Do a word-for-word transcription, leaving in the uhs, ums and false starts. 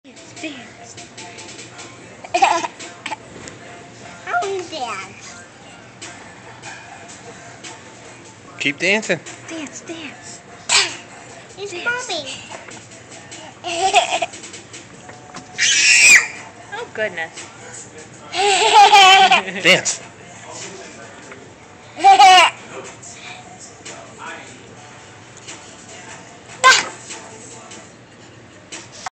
Dance. I want to dance. Keep dancing. Dance, dance. It's Dance. popping. Oh, goodness. Dance.